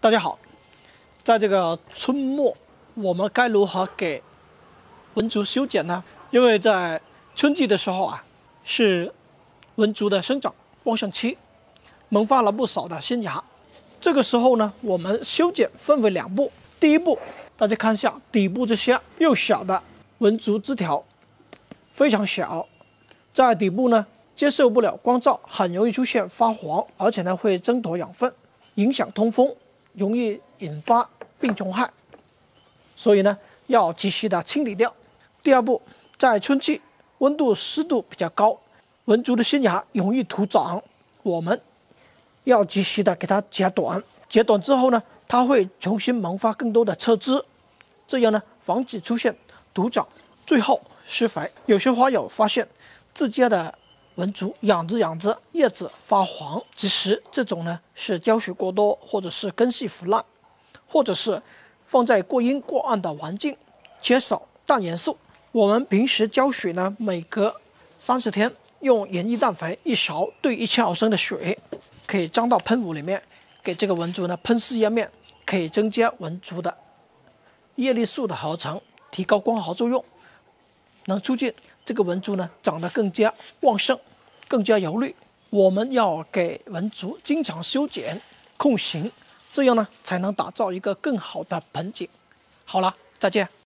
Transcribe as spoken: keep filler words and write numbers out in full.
大家好，在这个春末，我们该如何给文竹修剪呢？因为在春季的时候啊，是文竹的生长旺盛期，萌发了不少的新芽。这个时候呢，我们修剪分为两步。第一步，大家看一下底部这些幼小的文竹枝条，非常小，在底部呢接受不了光照，很容易出现发黄，而且呢会争夺养分，影响通风，容易引发病虫害，所以呢要及时的清理掉。第二步，在春季温度湿度比较高，文竹的新芽容易徒长，我们要及时的给它截短。截短之后呢，它会重新萌发更多的侧枝，这样呢防止出现徒长。最后施肥。有些花友发现自家的文竹养着养着叶子发黄，其实这种呢是浇水过多，或者是根系腐烂，或者是放在过阴过暗的环境，缺少氮元素。我们平时浇水呢，每隔三十天用盐一氮肥一勺兑一千毫升的水，可以装到喷壶里面，给这个文竹呢喷四叶面，可以增加文竹的叶绿素的合成，提高光合作用，能促进这个文竹呢长得更加旺盛，更加油绿。我们要给文竹经常修剪控型，这样呢才能打造一个更好的盆景。好了，再见。